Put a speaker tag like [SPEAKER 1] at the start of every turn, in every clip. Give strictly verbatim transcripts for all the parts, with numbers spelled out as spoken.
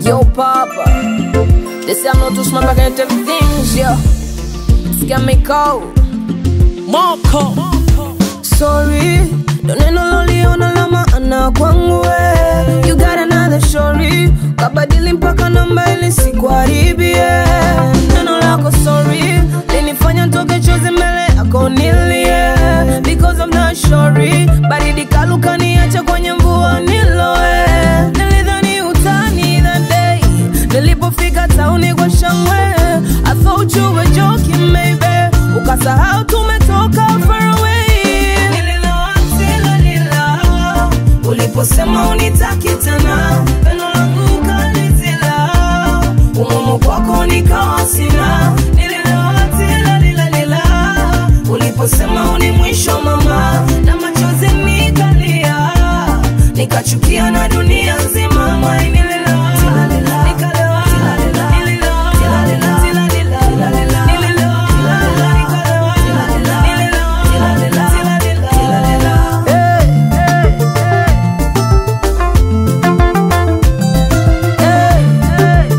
[SPEAKER 1] Yo, Papa, they say I'm not too smart, but I can't tell me things, yo. It's got me cold. Marco. Sorry, don't need no lonely on a lama ana kwangu we. You got another story, kabadili mpaka namba ili sikuharibie. Neno lako sorry, linifanya ntoke chozi mbele yako nilie. Because I'm not sorry, baridi kaluka niacha kwenye mvua niloe. Nilidhani utani that day, nilipofika tauni kwa shangwe. I thought you were joking maybe, ukasahau tumetoka far away. Nililoa Tilalila, uliposema unitaki tena. Pendo langu kalizila, umumu kwako nikawa sina. Nililoa Tilalila, uliposema uni mwisho mama. Na machozi nikalia, nikachukia na dunia nzima. Nililoa Tilalila, nikalewa Tilalila, nililoa Tilalila, Tilalila, Tilalila, nililoa Tilalila, nikalewa Tilalila, nililoa Tilalila, Tilalila, Tilalila. Hey, hey,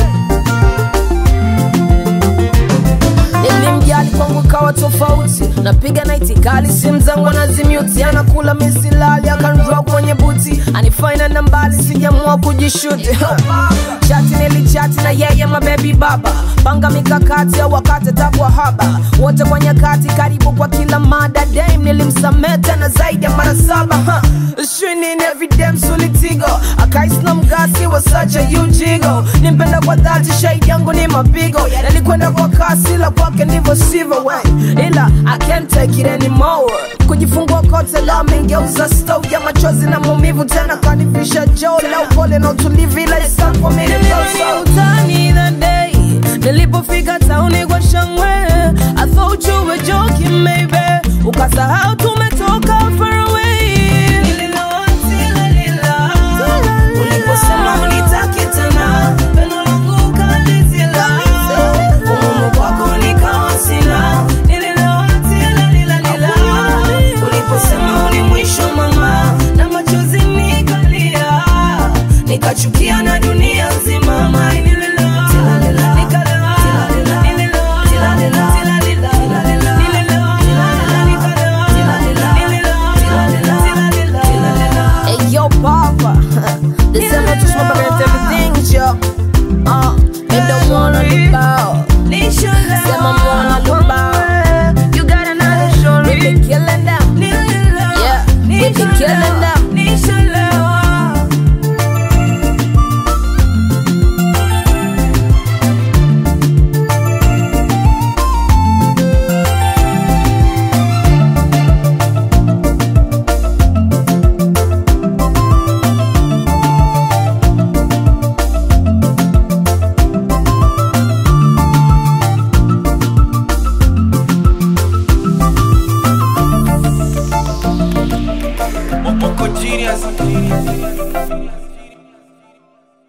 [SPEAKER 1] hey. Nilimjali kwangu kawa tofauti, napiga night kali simu zangu anazimute. Anakula misilali akanroa kwenye buti, anifanya na mbali sijamua kujishuti. Chati nilichati na yeye my baby baba, panga mikakati ya wakati takwa haba. Wote kwa nyakati karibu kwa kila mada. Dame nilimsamehe tena zaidi ya mara saba. Shwinin every damn solitigo, akaisna mgasi wa such a huge ego. Nimpenda kwa dhati shahidi yangu ni mapigo. Nalikwenda kwa kasi la kwake ndivyo sivyo way. Ila I can't take it anymore. Kujifungua kote la mengeuza stove ya machozi na maumivu tena kanifisha joo. La upole na utulivu ila it's time for me to go so. Utani that day, nilipofika tauni kwa shangwe. I thought you were joking maybe, ukasahau tumetoka far away. Nililoa Tilalila, uliposema unitaki tena. Pendo langu kalizila, umumu kwako nikawa sina. Nililoa Tilalila, uliposema uni mwisho mama. Na machozi nikalia, nikachukia na dunia nzima. Nililoa Tilalila, nikalewa Tilalila, nililoa Tilalila, Tilalila, nililoa Tilalila, nikalewa Tilalila, nililoa Tilalila, Tilalila, Tilalila. Hey yo Papa, this ain't not just my bad everything, yo. Uh, me don't wanna look out, say my wanna look out. You got another story, we be killing them, yeah, we be killing them.